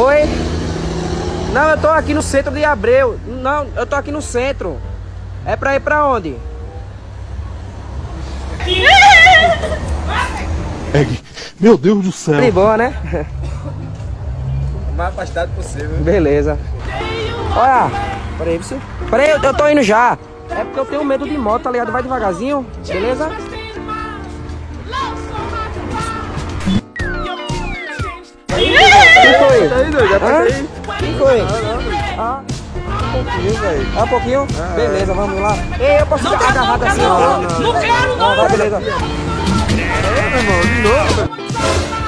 Oi? Não, eu tô aqui no centro de Abreu. Não, eu tô aqui no centro. É pra ir pra onde? Meu Deus do céu. De boa, né? O mais afastado possível. Beleza. Olha, peraí, você. Peraí, eu tô indo já. É porque eu tenho medo de moto, tá ligado? Vai devagarzinho, beleza? Quem foi? Tá indo, já tá aí. Quem foi? Ah, Um pouquinho, velho. um pouquinho? Beleza, vamos lá. Ei, eu posso ficar agarrado assim? Não quero, não. Vai, beleza. É, meu irmão, de novo, velho.